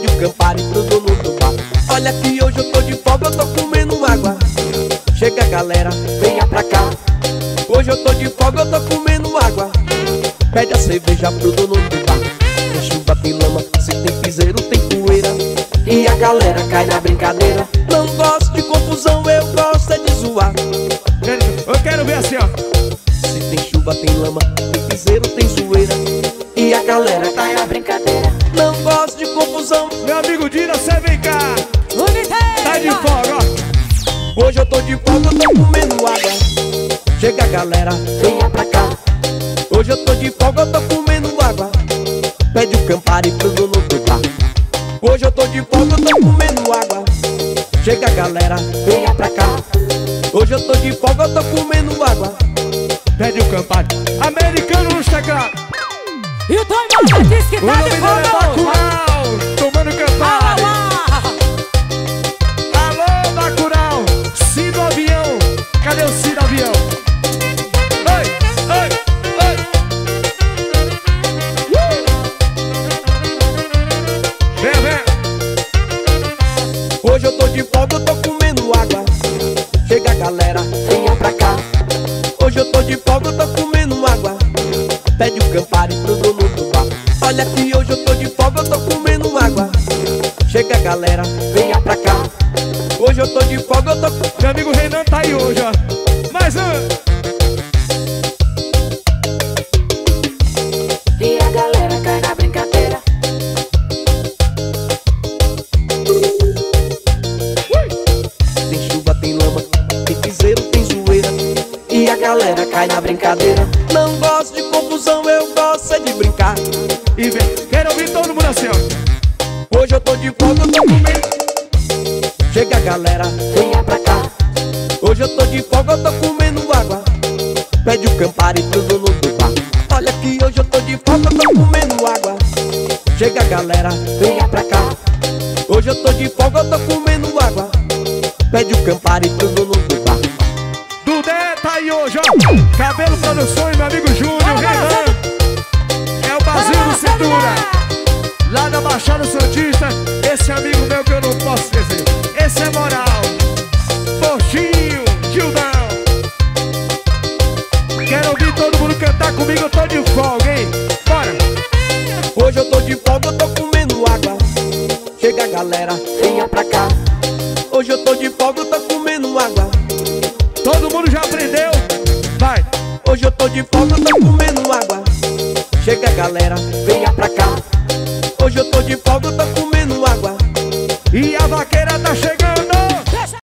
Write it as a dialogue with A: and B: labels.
A: o Campari pro dono do bar. Olha que hoje eu tô de folga, eu tô comendo água. Chega galera, venha pra cá. Hoje eu tô de folga, eu tô comendo água. Pede a cerveja pro dono do bar. Tem chuva, tem lama, se tem piseiro, tem poeira. E a galera cai na brincadeira. Não gosto de confusão, eu gosto é de zoar.
B: Eu quero ver assim, ó.
A: Se tem chuva, tem lama, tem piseiro, tem zoeira. E a galera cai na brincadeira. Não gosto de confusão.
B: Meu amigo Dina, você vem cá. Tá de folga, ó.
A: Hoje eu tô de folga, eu tô comendo água. Chega galera, venha pra cá. Hoje eu tô de folga, eu tô comendo água. Pede o Campari pro dono do bar. Hoje eu tô de folga, eu tô comendo água. Chega galera, venha pra cá. Hoje eu tô de folga, eu tô comendo água.
B: Pede o Campari. Americano nos teclados.
C: E o Tom Marcos disse que tá de folga.
B: Bacurau, tomando Campari. Alô, Bacurau. Ciro Avião. Cadê o Ciro Avião? Oi, oi, oi. Vem, vem.
A: Hoje eu tô de folga, eu tô comendo água. Chega galera, venha pra cá. Hoje eu tô de folga, eu tô comendo água. Pede o Campari pro dono do bar. Olha que hoje eu tô de folga, eu tô comendo água. Chega galera, venha pra cá. Hoje eu tô de folga, eu tô...
B: Meu amigo Renan tá aí hoje, ó. Mais um.
C: E a galera cai na brincadeira.
A: Tem chuva, tem lama, tem piseiro, tem zoeira. E a galera cai na brincadeira. Não gosto de confusão, eu gosto é de brincar.
B: E vem. Quero ouvir todo mundo assim, ó.
A: Hoje eu tô de folga, eu tô comendo. Chega galera, venha pra cá. Hoje eu tô de folga, eu tô comendo água. Pede o Campari pro dono do bar. Olha que hoje eu tô de folga, eu tô comendo água. Chega galera, venha pra cá. Hoje eu tô de folga, eu tô comendo água. Pede o Campari pro dono do bar.
B: Dudé tá aí hoje, ó. Cabelo Produções, meu amigo Júnior, Renan. É o Brasil do Cintura. Lá da Baixada Santista. Esse amigo meu que eu não posso esquecer. Esse é moral. Poxinho, Gildão. Quero ouvir todo mundo cantar comigo, eu tô de folga, hein? Bora.
A: Hoje eu tô de folga, eu tô comendo água. Chega galera, venha pra cá. Hoje eu tô de folga, eu tô comendo água.
B: Todo mundo já aprendeu? Vai.
A: Hoje eu tô de folga, eu tô comendo água. Chega galera, venha pra cá.